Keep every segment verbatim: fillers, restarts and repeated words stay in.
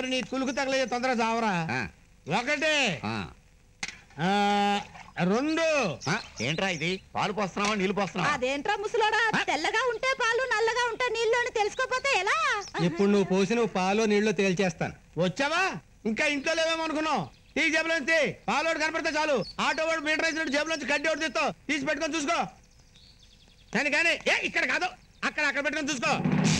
ఓరి నీ కులుకు తగలే తొందరగా చావరా. ఒకటి రెండు. ఏంట్రా ఇది? పాలు పోస్తున్నావా నీళ్లు పోస్తున్నావా? అదేంట్రా ముసలోడా, తెల్లగా ఉంటే పాలు నల్లగా ఉంటే నీళ్లు అని తెలుసుకోపోతే ఎలా? ఇప్పుడు నువ్వు పోసిన పాలు నీళ్లు తేల్చేస్తాను. వచ్చావా? ఇంకా ఇంట్లో లేవేమో అనుకున్నావు. తీ జేబులోంచి పాలోడు కనపడితే చాలు. ఆటో వాడు మీటర్ వేసినట్టు జేబులోంచి గడ్డి ఒకటి తీస్తావు. తీసి పెట్టుకొని చూసుకో. కానీ కానీ ఏ ఇక్కడ కాదు, అక్కడ అక్కడ పెట్టుకొని చూసుకో.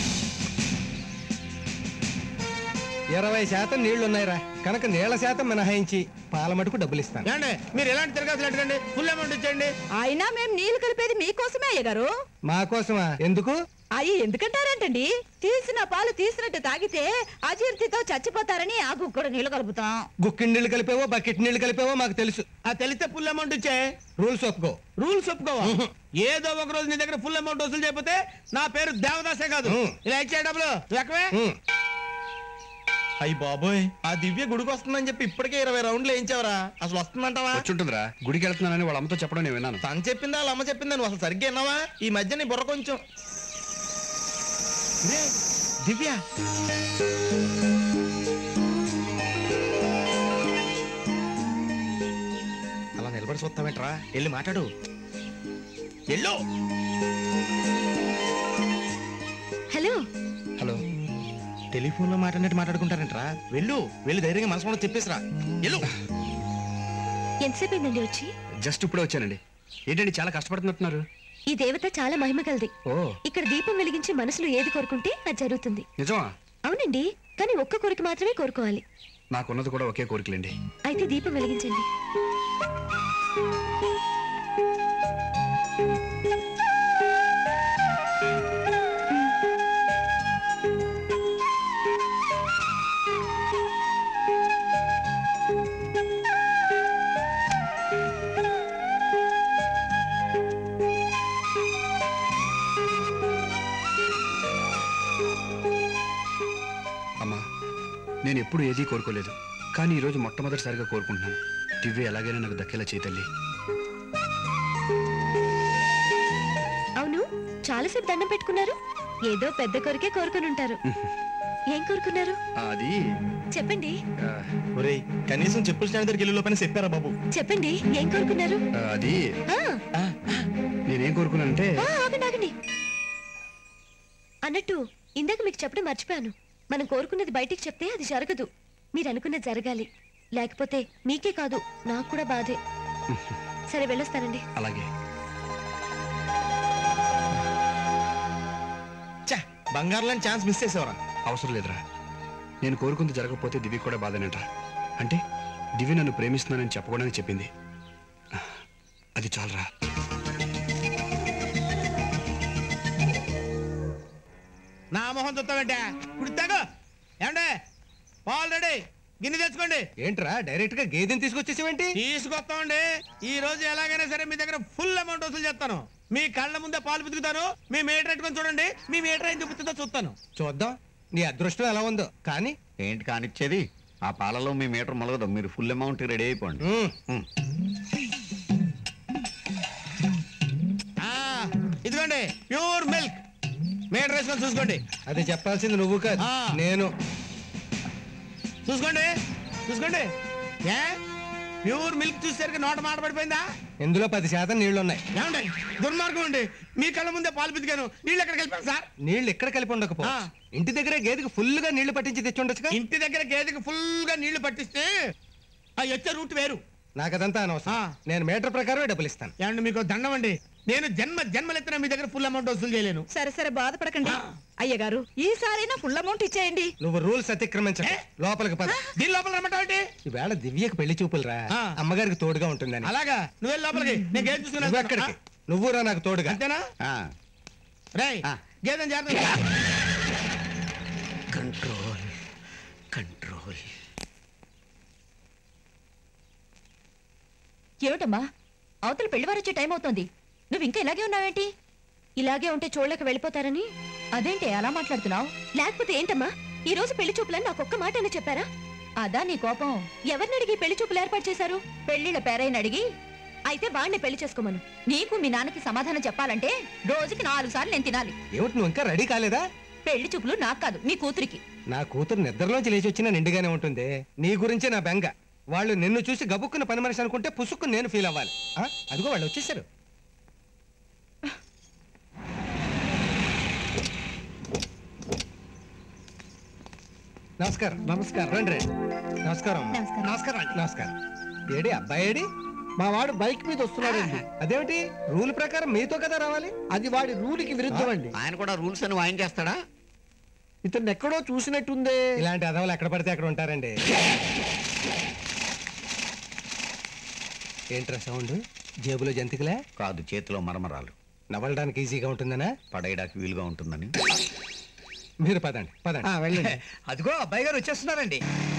ఇరవై శాతం నీళ్లున్నాయిరా కనుక నీళ్ల శాతం మినహాయించి పాల మటుకు డబ్బులు ఇస్తాను. ఏమండి మీరు ఎలాంటి తిరగాల్సి అడగండి, ఫుల్ అమౌంట్ ఇచ్చేయండి. అయినా మేము నీళ్లు కలిపేది మీకోసమే అయ్యగారు. మా కోసమా? ఎందుకు? అయ్యి ఎందుకంటారేంటండి? తీసిన పాలు తీసినట్టు తాగితే అజీర్తితో చచ్చిపోతారని ఆ గుక్కడు నీళ్లు కలుపుతాం. గుక్కిడి నీళ్లు కలిపేవో బకెట్ నీళ్లు కలిపేవో మాకు తెలుసు. ఆ తెలిస్తే ఫుల్ అమౌంట్ ఇచ్చే. రూల్స్ ఒప్పుకో. రూల్స్ ఒప్పుకోవా? ఏదో ఒక రోజు నీ దగ్గర ఫుల్ అమౌంట్ వసూలు చేయకపోతే నా పేరు దేవదాసే కాదు. ఇలా ఇచ్చే డబ్బులు లెక్కవే. అయ్యి బాబోయ్, ఆ దివ్య గుడికి వస్తుందని చెప్పి ఇప్పటికే ఇరవై రౌండ్లు వేయించావరా? అసలు వస్తుందంటావా? వచ్చుంటుందిరా, గుడికి వెళ్తున్నానని వాళ్ళ అమ్మతో చెప్పడం నేను విన్నాను. తను చెప్పిందా వాళ్ళ అమ్మ చెప్పిందా? నువ్వు అసలు సరిగ్గా విన్నావా? ఈ మధ్య నీ బుర్ర కొంచెం. దివ్య అలా నిలబడి చూస్తావేంట్రా? వెళ్ళి మాట్లాడు. ఎల్లో. Hello hello. టెలిఫోన్ లో మాట్లాడినట్టు మాట్లాడుకుంటారంటరా? వెళ్ళు, వెళ్ళి ధైర్యంగా మనసు చెప్పేసిరా. వెళ్ళు. ఎంతసేపు అయిందండి వచ్చి? జస్ట్ ఇప్పుడే వచ్చానండి. ఏంటండి చాలా కష్టపడుతున్నట్టున్నారు? ఈ దేవత చాలా మహిమ కలది. ఓ, ఇక్కడ దీపం వెలిగించి మనసులో ఏది కోరుకుంటే అది జరుగుతుంది. నిజమా? అవునండి, కానీ ఒక్క కోరిక మాత్రమే కోరుకోవాలి. నాకున్నది కూడా ఒకే కోరికలండి. అయితే దీపం వెలిగించండి. నేను ఎప్పుడు ఏదీ కోరుకోలేదు, కానీ ఈరోజు మొట్టమొదటిసారిగా కోరుకుంటున్నాను. దివ్య ఎలాగైనా నాకు దక్కేలా చేతల్లి. అవును, చాలాసేపు దండం పెట్టుకున్నారు. ఏదో పెద్ద కోరికే కోరుకుని ఉంటారు. ఏం కోరుకున్నారు? అది చెప్పండి. ఒరేయ్, కనీసం చెప్పులు స్టాండ్ దగ్గరికి వెళ్ళే లోపల చెప్పారా బాబు? చెప్పండి, ఏం కోరుకున్నారు? అది నేనేం కోరుకున్నానంటే ఆగండి ఆగండి అన్నట్టు ఇందాక మీకు చెప్పడం మర్చిపోయాను. మనం కోరుకున్నది బయటికి చెప్తే అది జరగదు. మీరు అనుకున్నది జరగాలి, లేకపోతే మీకే కాదు నాకు కూడా బాధే. సరే వెళ్ళొస్తానండి. అలాగే. బంగారులని ఛాన్స్ మిస్ చేసేవరా? అవసరం లేదురా, నేను కోరుకుంది జరగకపోతే దివ్య కూడా బాధనేట. అంటే దివ్య నన్ను ప్రేమిస్తున్నానని చెప్పకూడదని చెప్పింది. అది చాలరా. నా మొహం చూస్తామంటే ఇప్పుడు తాగు. ఏమండే ఆల్రెడీ గిన్నె తెచ్చుకోండి. ఏంట్రా డైరెక్ట్ గా గేదెని తీసుకొచ్చేసేవేంటి? తీసుకొస్తామండి. ఈ రోజు ఎలాగైనా సరే మీ దగ్గర ఫుల్ అమౌంట్ వసూలు చేస్తాను. మీ కళ్ళ ముందే పాలు పితుకుతాను. మీ మీటర్ పెట్టుకొని చూడండి. మీ మీటర్ ఏం చూపుతుందో చూస్తాను. చూద్దాం నీ అదృష్టం ఎలా ఉందో. కానీ ఏంటి కానిచ్చేది? ఆ పాలలో మీ మీటర్ మొలగదు. మీరు ఫుల్ అమౌంట్ రెడీ అయిపోండి. ఇదిగోండి ప్యూర్ మిల్క్. మీటర్ వేసుకొని చూసుకోండి. అది చెప్పాల్సింది నువ్వు కాదు, నేను. చూసుకోండి చూసుకోండి. ఏ ప్యూర్ మిల్క్ చూసేసరికి నోట మాట పడిపోయిందా? ఇందులో పది శాతం నీళ్లున్నాయి. ఏమండి దుర్మార్గం అండి, మీ కళ్ళ ముందే పాలు పితికాను. నీళ్ళు ఎక్కడ కలిపాను సార్? నీళ్లు ఎక్కడ కలిపి ఉండకపో. ఇంటి దగ్గర గేదెకి ఫుల్ గా నీళ్లు పట్టించి తెచ్చుండొచ్చుగా. ఇంటి దగ్గర గేదెకి ఫుల్ గా నీళ్లు పట్టిస్తే ఆ వచ్చే రూట్ వేరు. నాకు అదంతా అనవసరం. నేను మీటర్ ప్రకారమే డబ్బులు ఇస్తాను. ఏమండి మీకు దండం అండి, నేను జన్మ జన్మలెత్తిన మీ దగ్గర ఫుల్ అమౌంట్ వసూలు చేయలేను. సరే సరే బాధపడకండి అయ్యగారు, ఈసారైనా ఫుల్ అమౌంట్ ఇచ్చేయండి. నువ్వు రూల్స్ అతిక్రమించ. లోపలికి పద. దీని లోపల రమ్మంటావేంటి? ఈవేళ దివ్యకి పెళ్లి చూపులు రా, అమ్మగారికి తోడుగా ఉంటుందని. అలాగా నువ్వు వెళ్ళి లోపలికి, నేను గేదె చూసుకున్నాను. ఎక్కడికి? నువ్వు రా నాకు తోడుగా. అంతేనా? రేయ్ గేదెని జాగ్రత్త. Control control. ఏమిటమ్మా, అవతల పెళ్లివారు వచ్చే టైం అవుతోంది, నువ్వు ఇంకా ఇలాగే ఉన్నావేంటి? ఇలాగే ఉంటే చూడలేక వెళ్ళిపోతారని. అదేంటి అలా మాట్లాడుతున్నావు? లేకపోతే ఏంటమ్మా, ఈ రోజు పెళ్లి చూపులని నాకు ఒక్క మాట అని చెప్పారా? అదా నీ కోపం? ఎవరిని అడిగి పెళ్లి చూపులు ఏర్పాటు చేశారు? పెళ్లిళ్ళ పేరైన అడిగి. అయితే వాడిని పెళ్లి చేసుకోమను. నీకు మీ నాన్నకి సమాధానం చెప్పాలంటే రోజుకి నాలుగు సార్లు నేను తినాలి. ఏమిటి నువ్వు ఇంకా రెడీ కాలేదా? పెళ్లి చూపులు నాకు కాదు మీ కూతురికి. నా కూతురు నిద్రలోంచి లేచి వచ్చినా నిండుగానే ఉంటుంది. నీ గురించే నా బెంగ. వాళ్ళు నిన్ను చూసి గబుక్కున్న పని మనిషి అనుకుంటే పుసుక్కుని నేను ఫీల్ అవ్వాలి. ఆ? అదిగో వాళ్ళు వచ్చేసారు. నమస్కారం. నమస్కారం. రండి రండి. నమస్కారం. నమస్కారం. నమస్కారం అండి. నమస్కారం. ఏడి అబ్బాయి ఏడి? మా వాడు బైక్ మీద వస్తున్నాడండి. అదేమిటి? రూల్ ప్రకారం మీతో కదా రావాలి. అది వాడి రూల్కి విరుద్ధం అండి. ఆయన కూడా రూల్స్ అని వాయిన్ చేస్తాడా? ఇతను ఎక్కడో చూసినట్టుందే. ఇలాంటి అదవలు ఎక్కడ పడితే అక్కడ ఉంటారండి. ఏంట్రా సౌండ్? జేబులో జంతికలే? కాదు, చేతిలో మరమరాలు. నవ్వడానికి ఈజీగా ఉంటుందనా? పడేయడానికి వీలుగా ఉంటుందని. మీరు పదండి పదండి. వెళ్ళండి. అదిగో అబ్బాయి గారు వచ్చేస్తున్నారండి.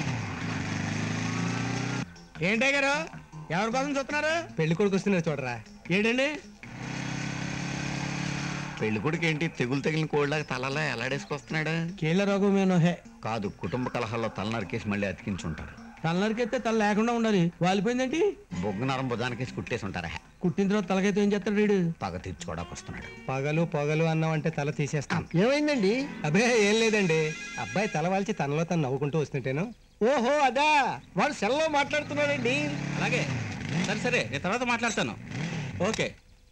ఏంటే గారు ఎవరి కోసం చూస్తున్నారు? పెళ్లి కొడుకు వస్తున్నారు చూడరా. ఏంటండి పెళ్లి కొడుకు ఏంటి తెగులు తగిలిన కోళ్ళగా తలలా ఎలాడేసుకొస్తున్నాడు? కీళ్ళ రోగమేనో హే. కాదు, కుటుంబ కలహాల్లో తల నరికేసి మళ్ళీ అతికించుంటారు. తల నరికెత్తే తల లేకుండా ఉండాలి. వాలిపోయిందేంటి? బొగ్గు నరం బుధానికేసి కుట్టేసి ఉంటారా? కుట్టిన తర్వాత తలకైతే ఏం చేస్తాడు వీడు? పగ తీర్చుకోవడానికి వస్తున్నాడు. పగలు పొగలు అన్నాం అంటే తల తీసేస్తాం. ఏమైందండి? అబ్బే ఏం లేదండి. అబ్బాయి తల వాల్చి తనలో తను నవ్వుకుంటూ వస్తుంటేను. ఓహో అదా, వాడు సెల్లో మాట్లాడుతున్నాడండి. అలాగే, సరే సరే, నేను తర్వాత మాట్లాడతాను. ఓకే.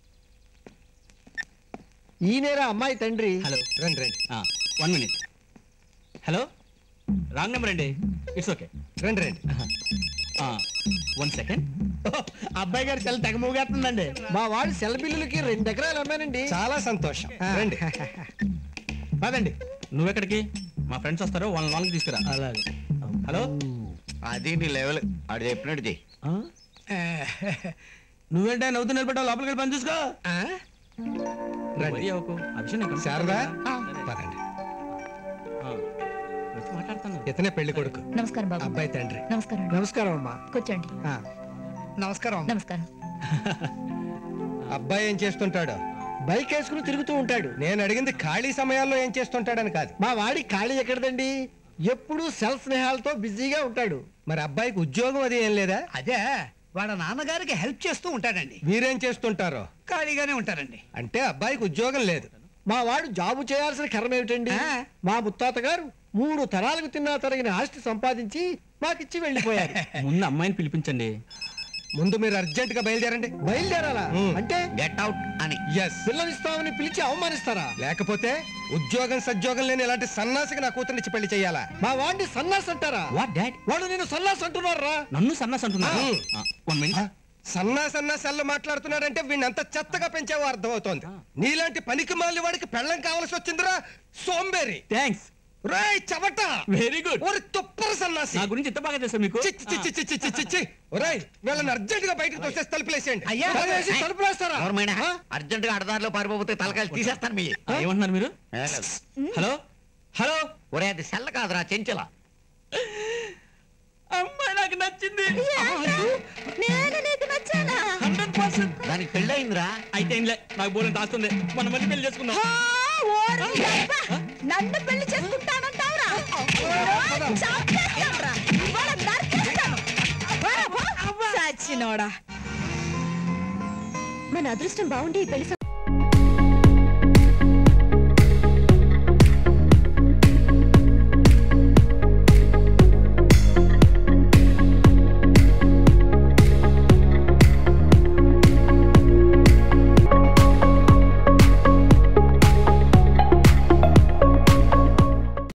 ఈయనేరా అమ్మాయి తండ్రి. హలో, రండి రండి. One minute. Hello, wrong number అండి. It's okay. రండి రండి. One second. అబ్బాయి గారు సెల్ తెగ మూగేస్తుందండి. మా వాడు సెల్ బిల్లులకి రెండు ఎకరాలు అమ్మానండి. చాలా సంతోషం. రండి. పదండి. నువ్వెక్కడికి? మా ఫ్రెండ్స్ వస్తారు, వాళ్ళని వాళ్ళకి తీసుకురా. అలాగే. హలో, అది నీ లెవెల్. ఆడు చెప్పినట్టు చెయ్యి. నువ్వేంటే నవ్వుతూ నిలబడ్డావు? లోపలికి వెళ్ళి పని చూసుకో. రండి. శారదా పదండి. మాట్లాడతాను. ఇతనే పెళ్లి కొడుకు, నమస్కారం బాబు. అబ్బాయి తండ్రి. నమస్కారం. నమస్కారం అమ్మా. కూర్చోండి. నమస్కారం. నమస్కారం. అబ్బాయి ఏం చేస్తుంటాడు? బైక్ వేసుకుని తిరుగుతూ ఉంటాడు. నేను అడిగింది ఖాళీ సమయాల్లో ఏం చేస్తుంటాడని కాదు. మా వాడి ఖాళీ ఎక్కడదండి, ఎప్పుడు సెల్ స్నేహాలతో బిజీగా ఉంటాడు. మరి అబ్బాయికి ఉద్యోగం అది ఏం లేదా? అదే వాళ్ళ నాన్నగారికి హెల్ప్ చేస్తూ ఉంటాడండి. వీరేం చేస్తుంటారో? ఖాళీగానే ఉంటారండి. అంటే అబ్బాయికి ఉద్యోగం లేదు. మా వాడు జాబు చేయాల్సిన కర్మ ఏమిటండి? మా ముత్తాత గారు మూడు తరాలకు తిన్నా తరిగిన ఆస్తి సంపాదించి మాకిచ్చి వెళ్ళిపోయారు. ముందు అమ్మాయిని పిలిపించండి. ముందు మీరు అర్జెంట్ గా బయలుదేరండి. బయలుదేరాలా? మ్మ్. అంటే గెట్ అవుట్ అని. ఎస్. పిల్లనిస్తామని పిలిచి అవమానిస్తారా? లేకపోతే ఉద్యోగం సద్యోగం లేని ఇలాంటి సన్నాసికి నా కూతురినిచ్చి పెళ్లి చెయ్యాలా? మా వాడిని సన్నాస్ అంటారా? What dad? వాడు నేను సన్నాస్ అంటున్నారా? నన్ను సన్నాస్ అంటున్నా? ఆ. One minute. సన్నా సన్నా సెల్లు మాట్లాడుతున్నాడంటే వీడిని అంత చెత్తగా పెంచావో అర్థమవుతోంది. నీలాంటి పనికి మాలిన వాడికి పెళ్ళం కావాల్సి వచ్చిందిరా సోంబేరి. థ్యాంక్స్. రేయ్ చవట, వెరీ గుడ్. ఒరి తుప్పర సన్నాసి. నా గురించి ఎంత బాగా తెలుసా మీకు? చిచ్చి చిచ్చి చిచ్చి చిచ్చి చిచ్చి. ఒరేయ్ వీళ్ళని అర్జెంట్ గా బయటకు తోసేసి తలుపులేసేయండి. అయ్యా, తలుపేసి తలుపులేస్తారా? అర్జెంట్ గా అడదారిలో పారిపోతే తలకాయలు తీసేస్తాను మీ. ఏమంటున్నారు మీరు? Hello hello. ఒరే అది సెల్ల కాదురా, చెంచల. అమ్మాయి నాకు నచ్చింది. నేను నీకు నచ్చానా? Hundred percent. దానికి పెళ్ళయిందిరా. అయితే ఏంలే, నాకు బోలెంత ఆస్తుంది. మనం మళ్ళీ పెళ్లి చేసుకుందాం. ఆ, ఓరి యబ్బ! నన్ను పెళ్లి చేసుకుంటానంటావురా? చంపేస్తానురా. ఇవాళ నరికేస్తాను. పోరా, పో. చచ్చినోడా. మన అదృష్టం బాగుండి ఈ పెళ్లి